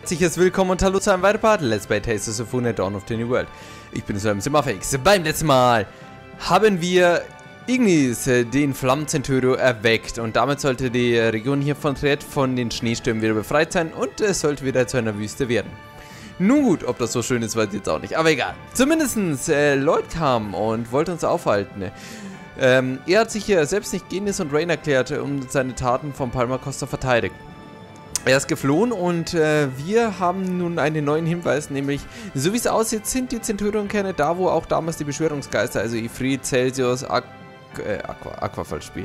herzliches Willkommen und hallo zu einem weiteren Part Let's Play Tales of Symphonia Dawn of the New World. Ich bin Simafix. Beim letzten Mal haben wir Ignis, den Flammenzenturio, erweckt und damit sollte die Region hier von Triet von den Schneestürmen wieder befreit sein und es sollte wieder zu einer Wüste werden. Nun gut, ob das so schön ist, weiß ich jetzt auch nicht, aber egal. Zumindestens, Lloyd kam und wollte uns aufhalten. Er hat sich hier selbst nicht Genis und Rain erklärt und seine Taten von Palma Costa verteidigt. Er ist geflohen und wir haben nun einen neuen Hinweis, nämlich, so wie es aussieht, sind die Zenturionkerne da, wo auch damals die Beschwörungsgeister, also Ifrit, Celsius, Aqua Falschspiel,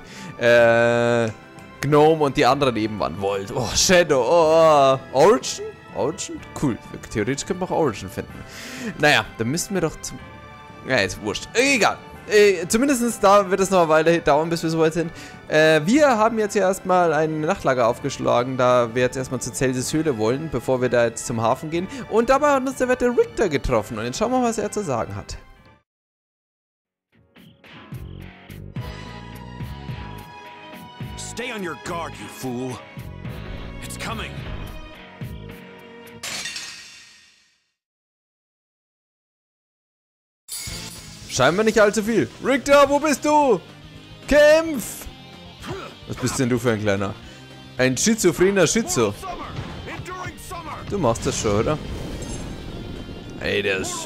Gnome und die anderen eben waren. Volt, oh, Shadow, oh, Origin? Origin? Cool, theoretisch könnte man auch Origin finden. Naja, dann müssten wir doch zum... Ja, ist wurscht. Egal. Zumindest da wird es noch eine Weile dauern, bis wir so weit sind. Wir haben jetzt erstmal ein Nachtlager aufgeschlagen, da wir jetzt erstmal zur Celsius Höhle wollen, bevor wir da jetzt zum Hafen gehen. Und dabei hat uns der Wette Richter getroffen und jetzt schauen wir mal, was er zu sagen hat. Stay on your guard, you fool. It's coming. Scheinbar nicht allzu viel. Richter, wo bist du? Kämpf! Was bist denn du für ein Kleiner? Ein schizophrener Schizo. Du machst das schon, oder? Hey, der ist...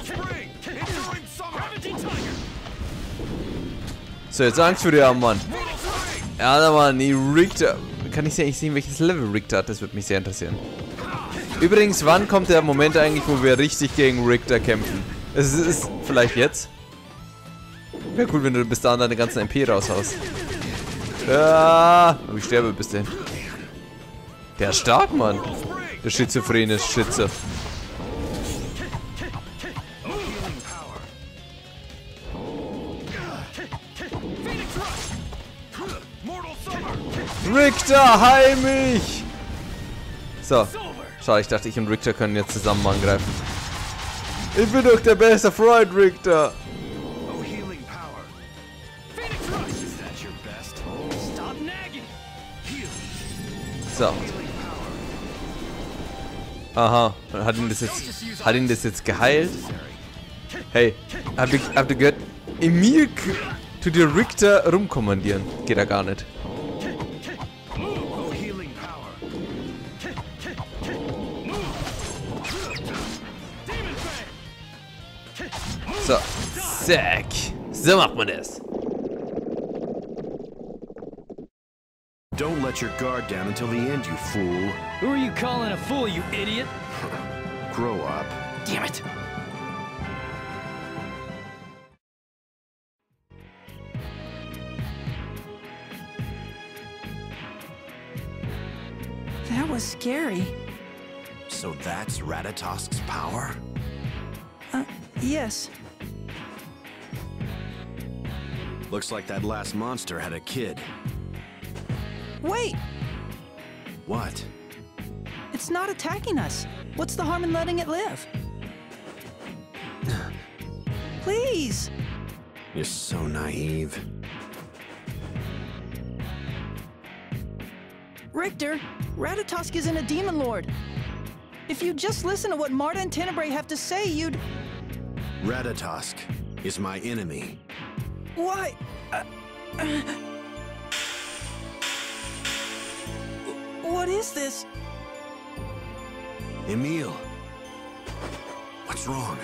So, jetzt Angst für dich haben, Mann. Ja, Mann, die Richter... Kann ich eigentlich sehen, welches Level Richter hat? Das würde mich sehr interessieren. Übrigens, wann kommt der Moment eigentlich, wo wir richtig gegen Richter kämpfen? Es ist vielleicht jetzt. Wäre cool, wenn du bis dahin deine ganzen MP raushaust. Ja, aber ich sterbe bis dahin. Der ist stark, Mann. Der schizophrene Schütze. Richter, heil mich! So. Schade, ich dachte, ich und Richter können jetzt zusammen angreifen. Ich bin doch der beste Freund, Richter! So. Aha. Hat ihn das jetzt geheilt? Hey, habt ihr gehört? Emil tut dir Richter rumkommandieren. Geht da gar nicht. So. Zack. So macht man das. Don't let your guard down until the end, you fool. Who are you calling a fool, you idiot? Grow up. Damn it! That was scary. So that's Ratatosk's power? Yes. Looks like that last monster had a kid. Wait! What? It's not attacking us. What's the harm in letting it live? Please! You're so naive. Richter, Ratatosk isn't a demon lord. If you just listen to what Marta and Tenebrae have to say, you'd... Ratatosk is my enemy. Why? What is this? Emil. What's wrong?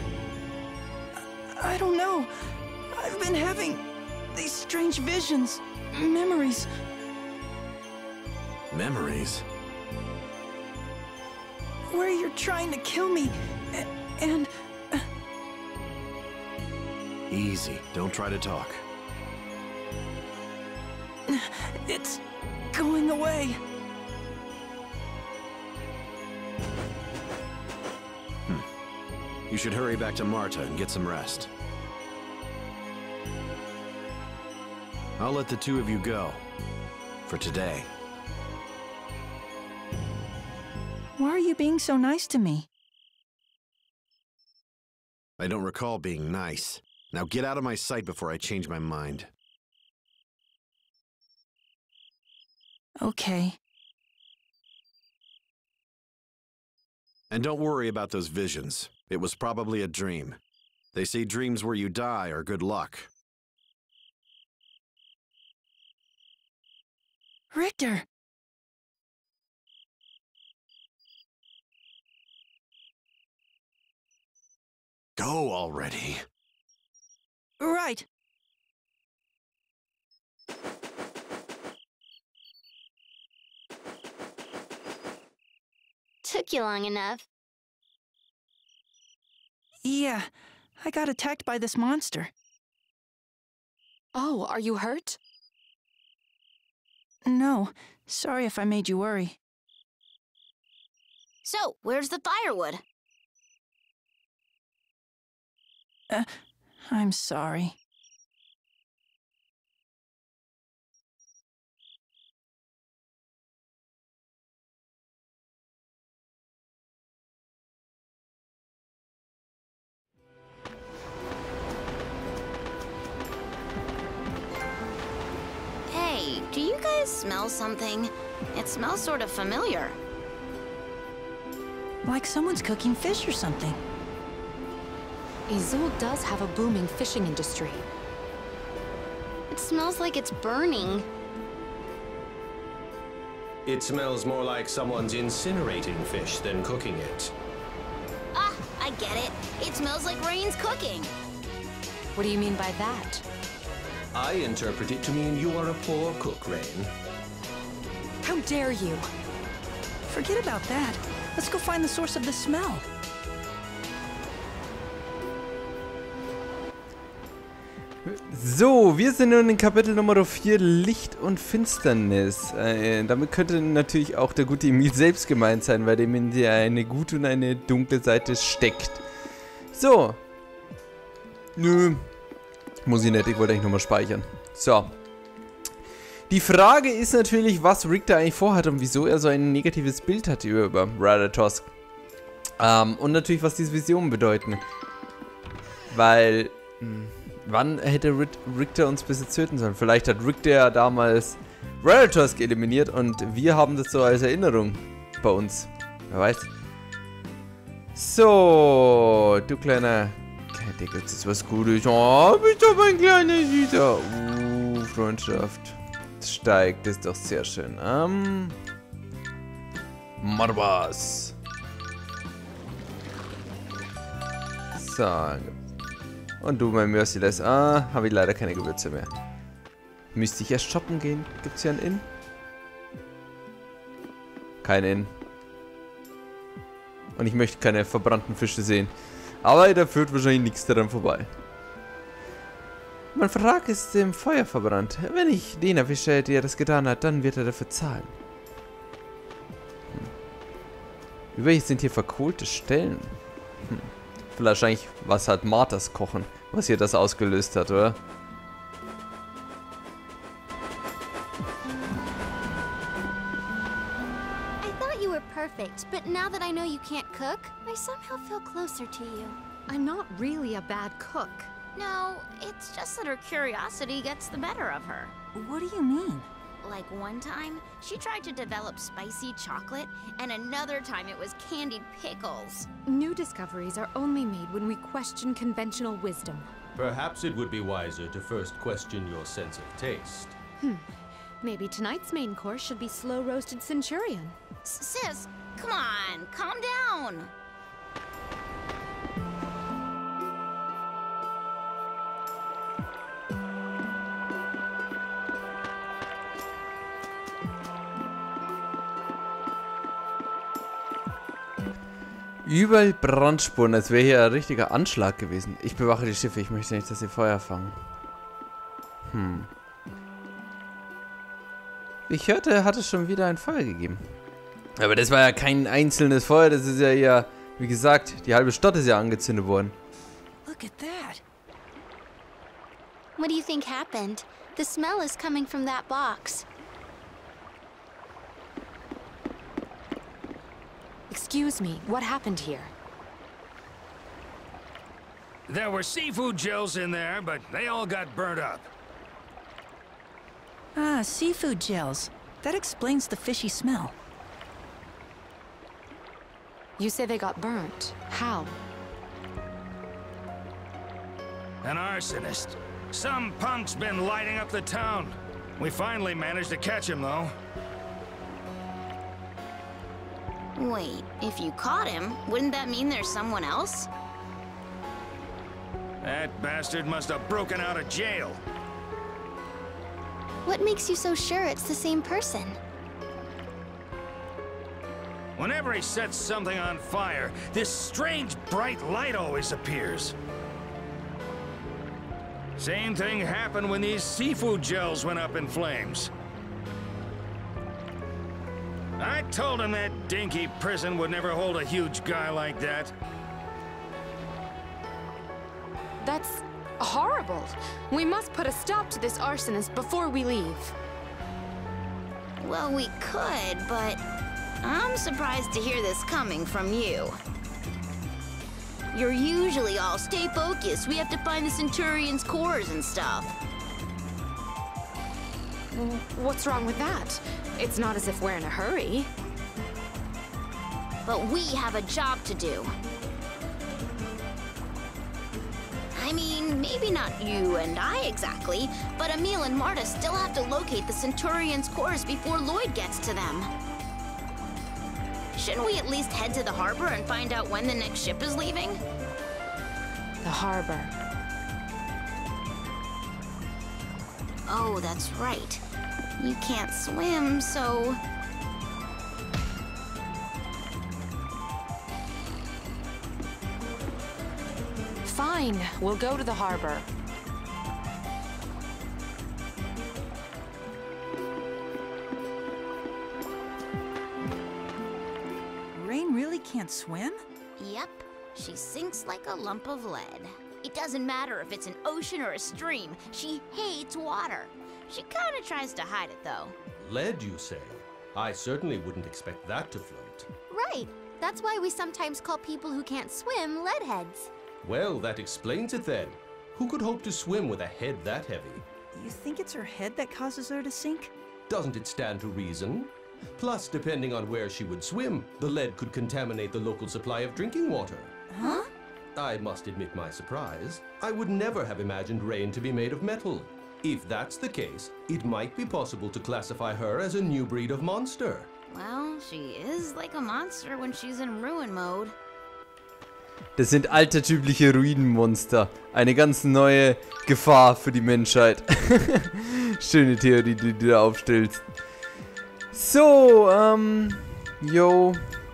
I don't know. I've been having these strange visions, memories. Memories? Where you're trying to kill me, and... Easy. Don't try to talk. It's going away. You should hurry back to Marta and get some rest. I'll let the two of you go. For today. Why are you being so nice to me? I don't recall being nice. Now get out of my sight before I change my mind. Okay. And don't worry about those visions. It was probably a dream. They say dreams where you die are good luck. Richter! Go already. Right. Took you long enough. Yeah, I got attacked by this monster. Oh, are you hurt? No, sorry if I made you worry. So, where's the firewood? I'm sorry. Hey, do you guys smell something? It smells sort of familiar. Like someone's cooking fish or something. Izul does have a booming fishing industry. It smells like it's burning. It smells more like someone's incinerating fish than cooking it. Ah, I get it. It smells like Rain's cooking. What do you mean by that? I interpret it to mean you are a poor cook, Rain. How dare you? Forget about that. Let's go find the source of the smell. So, wir sind nun in Kapitel Nummer 4, Licht und Finsternis. Damit könnte natürlich auch der gute Emil selbst gemeint sein, weil dem in dir eine gute und eine dunkle Seite steckt. So. Nö. Muss ich nicht, ich wollte eigentlich nochmal speichern. So. Die Frage ist natürlich, was Richter eigentlich vorhat und wieso er so ein negatives Bild hat über Ratatosk. Und natürlich, was diese Visionen bedeuten. Weil... Wann hätte Richter uns bis jetzt töten sollen? Vielleicht hat Richter ja damals Ratatosk eliminiert und wir haben das so als Erinnerung bei uns. Wer weiß. So, du kleiner... Der gibt es was Gutes. Oh, bist doch ein kleiner Süßer. Freundschaft. Das steigt, das ist doch sehr schön. Marbas. So. Und du, mein Merciless. Ah, habe ich leider keine Gewürze mehr. Müsste ich erst shoppen gehen? Gibt es hier ein Inn? Kein Inn. Und ich möchte keine verbrannten Fische sehen. Aber da führt wahrscheinlich nichts daran vorbei. Mein Vertrag ist im Feuer verbrannt. Wenn ich den erwische, der das getan hat, dann wird er dafür zahlen. Übrigens sind hier verkohlte Stellen. Wahrscheinlich, was hat Marthas Kochen, was hier das ausgelöst hat, oder? I thought you were perfect, but now that I know you can't cook, I somehow feel closer to you. I'm not really a bad cook. No, it's just that her curiosity gets the better of her. What do you mean? Like one time, she tried to develop spicy chocolate, and another time it was candied pickles. New discoveries are only made when we question conventional wisdom. Perhaps it would be wiser to first question your sense of taste. Maybe tonight's main course should be slow-roasted centurion. Sis, come on, calm down. Überall Brandspuren, als wäre hier ein richtiger Anschlag gewesen. Ich bewache die Schiffe, ich möchte nicht, dass sie Feuer fangen. Ich hörte, hat es schon wieder ein Feuer gegeben. Aber das war ja kein einzelnes Feuer, das ist ja eher, wie gesagt, die halbe Stadt ist ja angezündet worden. Look at that. What do you think happened? The smell is coming from that box. Excuse me, what happened here? There were seafood gels in there, but they all got burnt up. Ah, seafood gels. That explains the fishy smell. You say they got burnt. How? An arsonist. Some punk's been lighting up the town. We finally managed to catch him, though. Wait, if you caught him, wouldn't that mean there's someone else? That bastard must have broken out of jail. What makes you so sure it's the same person? Whenever he sets something on fire, this strange bright light always appears. Same thing happened when these seafood gels went up in flames. I told him that dinky prison would never hold a huge guy like that. That's horrible. We must put a stop to this arsonist before we leave. Well, we could, but I'm surprised to hear this coming from you. You're usually all, stay focused, we have to find the Centurion's cores and stuff. What's wrong with that? It's not as if we're in a hurry. But we have a job to do. I mean, maybe not you and I exactly, but Emil and Marta still have to locate the Centurion's cores before Lloyd gets to them. Shouldn't we at least head to the harbor and find out when the next ship is leaving? The harbor. Oh, that's right. You can't swim, so... Fine, we'll go to the harbor. Rain really can't swim? Yep, she sinks like a lump of lead. It doesn't matter if it's an ocean or a stream, she hates water. She kinda tries to hide it, though. Lead, you say? I certainly wouldn't expect that to float. Right. That's why we sometimes call people who can't swim leadheads. Well, that explains it then. Who could hope to swim with a head that heavy? You think it's her head that causes her to sink? Doesn't it stand to reason? Plus, depending on where she would swim, the lead could contaminate the local supply of drinking water. Huh? I must admit my surprise. I would never have imagined Rain to be made of metal. If that's the case, it might be possible to classify her as a new breed of monster. Well, she is like a monster when she's in ruin mode. Das sind altertümliche Ruinenmonster. Eine ganz neue Gefahr für die Menschheit. Schöne Theorie, die du da aufstellst. So, yo.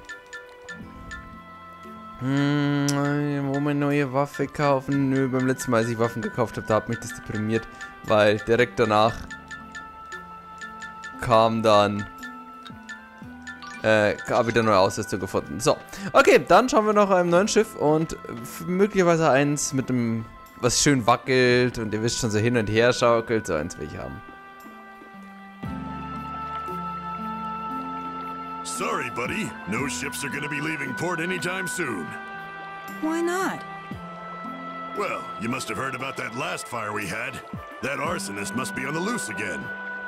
Wo wir neue Waffe kaufen? Nö, beim letzten Mal, als ich Waffen gekauft habe, da hat mich das deprimiert. Weil direkt danach kam dann habe ich dann neue Ausrüstung gefunden. So, okay, dann schauen wir noch einem neuen Schiff und möglicherweise eins mit dem, was schön wackelt und ihr wisst schon, so hin und her schaukelt. So eins will ich haben. Sorry, buddy. No ships are gonna be leaving port anytime soon. Why not? Well, you must have heard about that last fire we had. That arsonist must be on the loose again.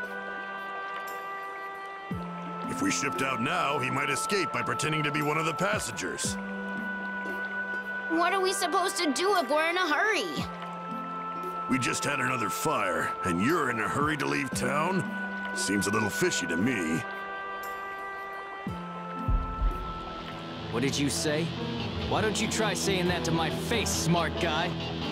If we shipped out now, he might escape by pretending to be one of the passengers. What are we supposed to do if we're in a hurry? We just had another fire, and you're in a hurry to leave town? Seems a little fishy to me. What did you say? Why don't you try saying that to my face, smart guy?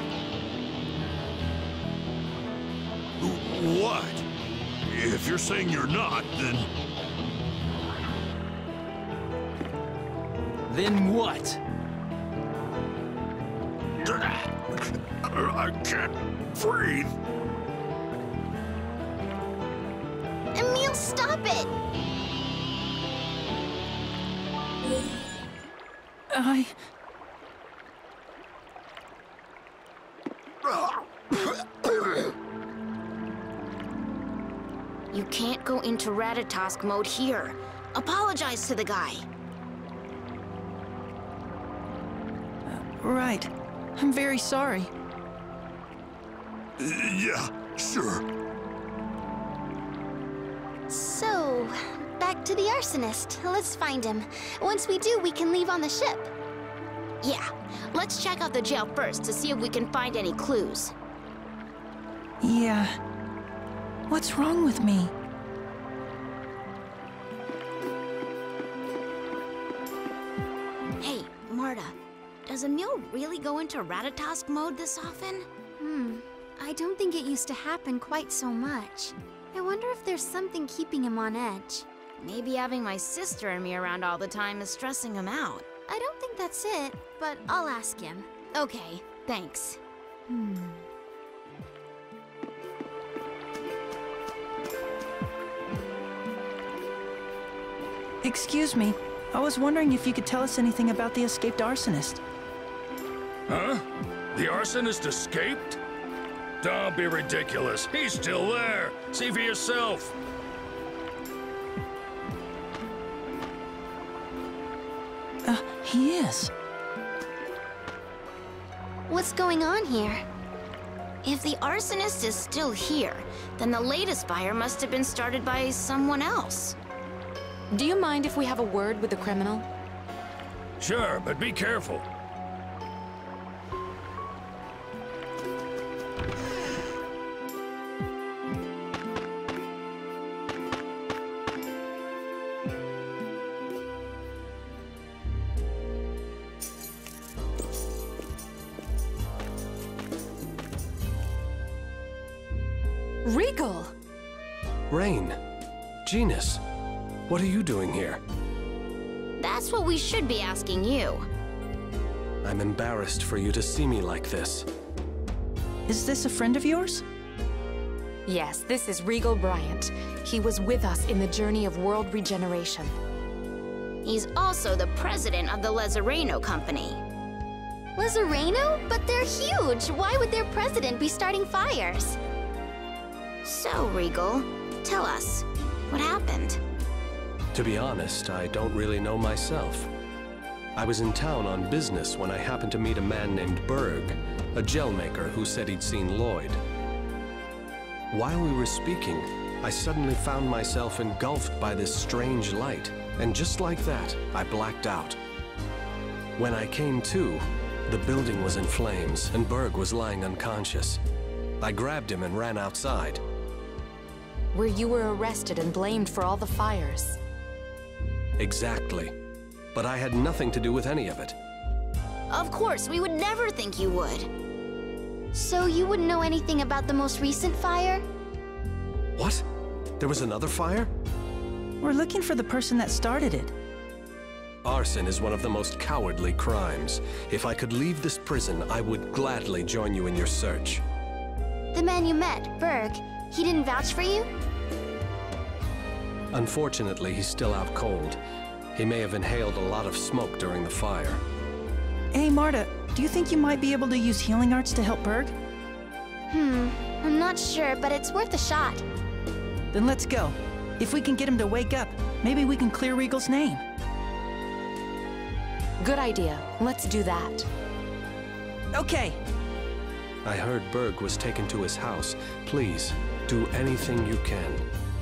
What? If you're saying you're not, then... Then what? I can't breathe. Emil, stop it! You can't go into Ratatosk mode here. Apologize to the guy. Right. I'm very sorry. Yeah, sure. So, back back to the arsonist. Let's find him. Once we do, we can leave on the ship. Yeah, let's check out the jail first to see if we can find any clues. Yeah. What's wrong with me? Hey, Marta, does Emil really go into Ratatosk mode this often? I don't think it used to happen quite so much. I wonder if there's something keeping him on edge. Maybe having my sister and me around all the time is stressing him out. I don't think that's it, but I'll ask him. Okay, thanks. Excuse me. I was wondering if you could tell us anything about the escaped arsonist. Huh? The arsonist escaped? Don't be ridiculous. He's still there. See for yourself. He is. What's going on here? If the arsonist is still here, then the latest fire must have been started by someone else. Do you mind if we have a word with the criminal? Sure, but be careful. Regal! Rain. Genus. What are you doing here? That's what we should be asking you. I'm embarrassed for you to see me like this. Is this a friend of yours? Yes, this is Regal Bryant. He was with us in the journey of world regeneration. He's also the president of the Lezareno Company. Lezareno? But they're huge! Why would their president be starting fires? So, Regal, tell us, what happened? To be honest, I don't really know myself. I was in town on business when I happened to meet a man named Berg, a gel maker who said he'd seen Lloyd. While we were speaking, I suddenly found myself engulfed by this strange light, and just like that, I blacked out. When I came to, the building was in flames, and Berg was lying unconscious. I grabbed him and ran outside. Where you were arrested and blamed for all the fires. Exactly. But I had nothing to do with any of it. Of course, we would never think you would. So you wouldn't know anything about the most recent fire? What? There was another fire? We're looking for the person that started it. Arson is one of the most cowardly crimes. If I could leave this prison, I would gladly join you in your search. The man you met, Berg, he didn't vouch for you? Unfortunately, he's still out cold. He may have inhaled a lot of smoke during the fire. Hey, Marta, do you think you might be able to use healing arts to help Berg? I'm not sure, but it's worth a shot. Then let's go. If we can get him to wake up, maybe we can clear Regal's name. Good idea. Let's do that. Okay. I heard Berg was taken to his house. Please, do anything you can.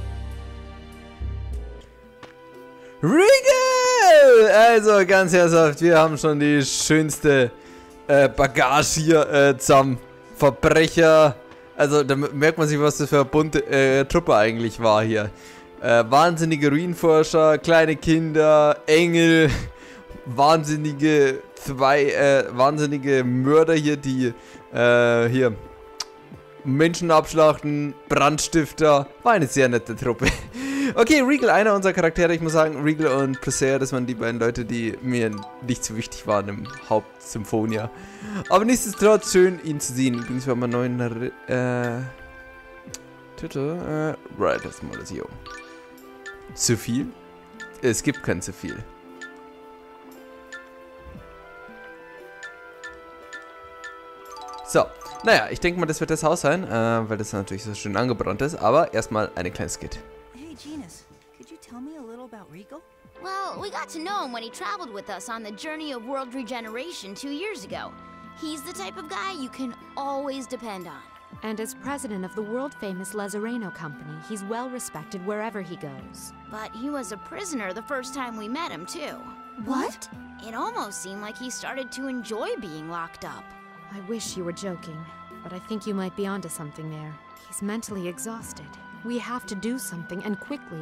Regal! Also ganz herzhaft, wir haben schon die schönste Bagage hier zusammen. Verbrecher. Also da merkt man sich, was das für eine bunte Truppe eigentlich war hier. Wahnsinnige Ruinenforscher, kleine Kinder, Engel, wahnsinnige Mörder hier, die hier Menschen abschlachten, Brandstifter. War eine sehr nette Truppe. Okay, Regal, einer unserer Charaktere. Ich muss sagen, Regal und Presea, das waren die beiden Leute, die mir nicht so wichtig waren im Hauptsymphonia. Aber nichtsdestotrotz schön, ihn zu sehen. Übrigens, wir haben einen neuen Titel. Right, das mal das hier. Zu viel? Es gibt kein zu viel. So, naja, ich denke mal, das wird das Haus sein, weil das natürlich so schön angebrannt ist. Aber erstmal eine kleine Skit. Hey, Genus, could you tell me a little about Regal? Well, we got to know him when he traveled with us on the journey of world regeneration 2 years ago. He's the type of guy you can always depend on. And as president of the world-famous Lazareno Company, he's well-respected wherever he goes. But he was a prisoner the first time we met him, too. What? It almost seemed like he started to enjoy being locked up. I wish you were joking, but I think you might be onto something there. He's mentally exhausted. We have to do something, and quickly.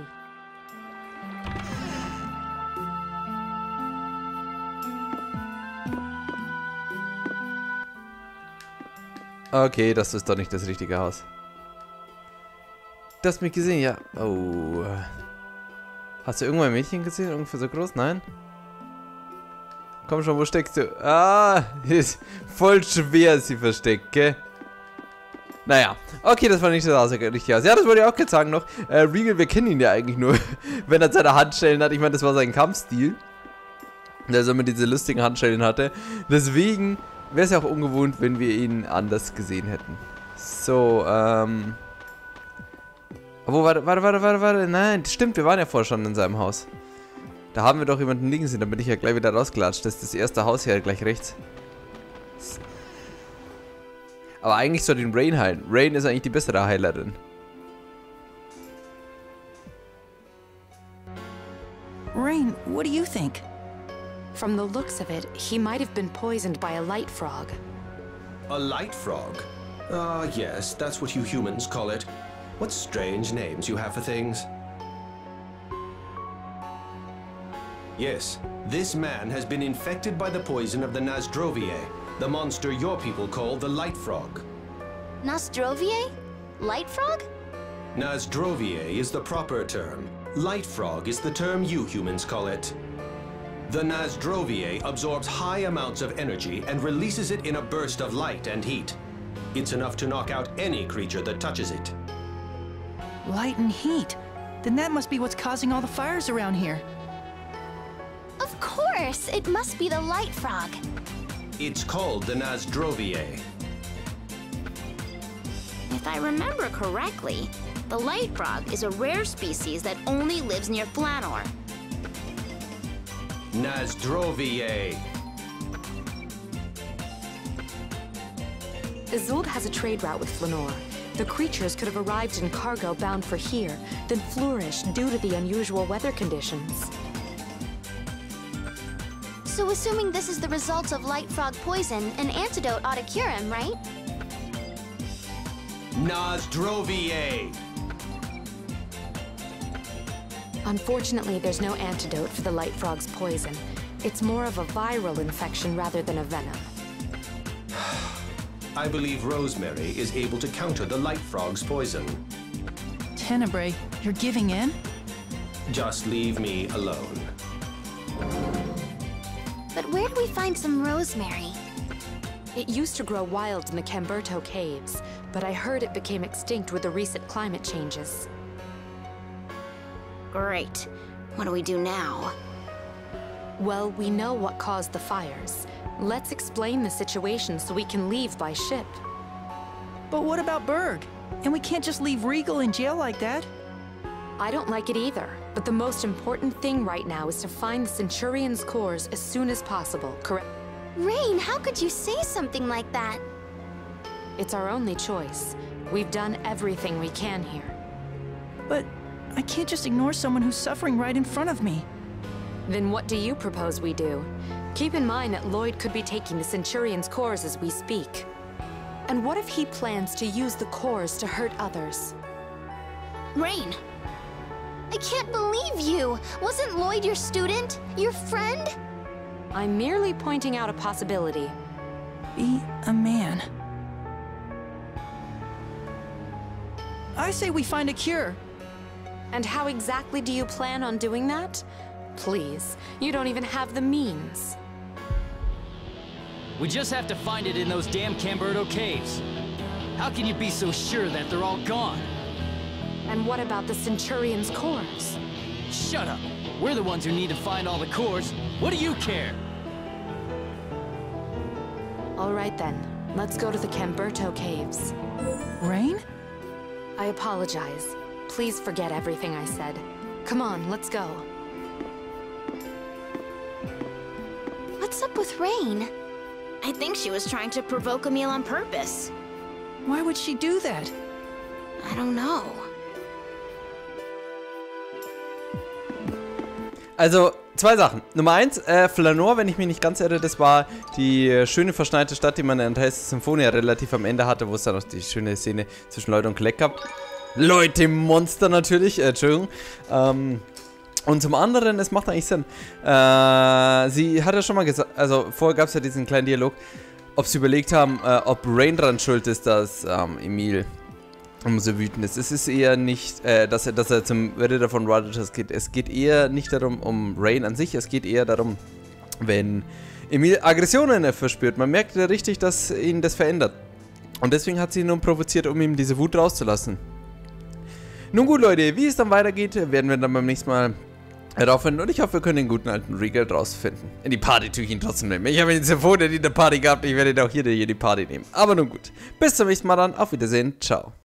Okay, das ist doch nicht das richtige Haus. Du hast mich gesehen, ja. Oh. Hast du irgendwo ein Mädchen gesehen? Ungefähr so groß? Nein? Komm schon, wo steckst du? Ah, ist voll schwer, sie versteckt, gell? Naja, okay, das war nicht das richtige Haus. Ja, das wollte ich auch kurz sagen noch. Regal, wir kennen ihn ja eigentlich nur, wenn er seine Handschellen hat. Ich meine, das war sein Kampfstil. Dass er immer diese lustigen Handschellen hatte. Deswegen wäre es ja auch ungewohnt, wenn wir ihn anders gesehen hätten. So, Wo, warte. Nein, stimmt, wir waren ja vorher schon in seinem Haus. Da haben wir doch jemanden liegen sehen, da bin ich ja gleich wieder rausgelatscht. Das ist das erste Haus hier gleich rechts. Aber eigentlich soll den Rain heilen. Rain ist eigentlich die bessere Heilerin. Rain, what do you think? From the looks of it, he might have been poisoned by a light frog. A light frog? Ah, yes, that's what you humans call it. What strange names you have for things. Yes, this man has been infected by the poison of the Nasdrovier, the monster your people call the light frog. Nasdrovier? Light frog? Nasdrovier is the proper term. Light frog is the term you humans call it. The Nasdrovier absorbs high amounts of energy and releases it in a burst of light and heat. It's enough to knock out any creature that touches it. Light and heat. Then that must be what's causing all the fires around here. Of course! It must be the light frog. It's called the Nasdrovier. If I remember correctly, the light frog is a rare species that only lives near Flanor. Nasdrovier. Isolde has a trade route with Flanor. The creatures could have arrived in cargo bound for here, then flourished due to the unusual weather conditions. So assuming this is the result of light frog poison, an antidote ought to cure him, right? Nasdrovier. Unfortunately, there's no antidote for the light frog's poison. It's more of a viral infection rather than a venom. I believe Rosemary is able to counter the light frog's poison. Tenebrae, you're giving in? Just leave me alone. But where do we find some rosemary? It used to grow wild in the Camberto caves, but I heard it became extinct with the recent climate changes. Great. What do we do now? Well, we know what caused the fires. Let's explain the situation so we can leave by ship. But what about Berg? And we can't just leave Regal in jail like that. I don't like it either, but the most important thing right now is to find the Centurion's cores as soon as possible, correct? Rain, how could you say something like that? It's our only choice. We've done everything we can here. But I can't just ignore someone who's suffering right in front of me. Then what do you propose we do? Keep in mind that Lloyd could be taking the Centurion's cores as we speak. And what if he plans to use the cores to hurt others? Rain! I can't believe you! Wasn't Lloyd your student? Your friend? I'm merely pointing out a possibility. Be a man. I say we find a cure. And how exactly do you plan on doing that? Please, you don't even have the means. We just have to find it in those damn Camberto caves. How can you be so sure that they're all gone? And what about the Centurion's cores? Shut up! We're the ones who need to find all the cores. What do you care? All right then, let's go to the Camberto caves. Rain? I apologize. Please forget everything I said. Come on, let's go. What's up with Rain? I think she was trying to provoke Emil on purpose. Why would she do that? I don't know. Also, zwei Sachen. Nummer 1, Flanor, wenn ich mich nicht ganz irre, das war die schöne verschneite Stadt, die man in Tales Symphonia relativ am Ende hatte, wo es dann noch die schöne Szene zwischen Lloyd und Clegg gab. Lloyd, dem Monster natürlich, Entschuldigung. Und zum anderen, es macht eigentlich Sinn. Sie hat ja schon mal gesagt, also vorher gab es ja diesen kleinen Dialog, ob sie überlegt haben, ob Rain dran schuld ist, dass Emil so wütend ist. Es ist eher nicht, dass er zum Ritter von Radhatos geht. Es geht eher nicht darum, um Rain an sich, es geht eher darum, wenn Emil Aggressionen verspürt. Man merkt ja richtig, dass ihn das verändert. Und deswegen hat sie ihn nun provoziert, um ihm diese Wut rauszulassen. Nun gut, Leute, wie es dann weitergeht, werden wir dann beim nächsten Mal herausfinden. Und ich hoffe, wir können den guten alten Regal rausfinden. In die Party tue ich ihn trotzdem nehmen. Ich habe ihn Symphonia in der Party gehabt, ich werde ihn auch hier in die Party nehmen. Aber nun gut. Bis zum nächsten Mal dann. Auf Wiedersehen. Ciao.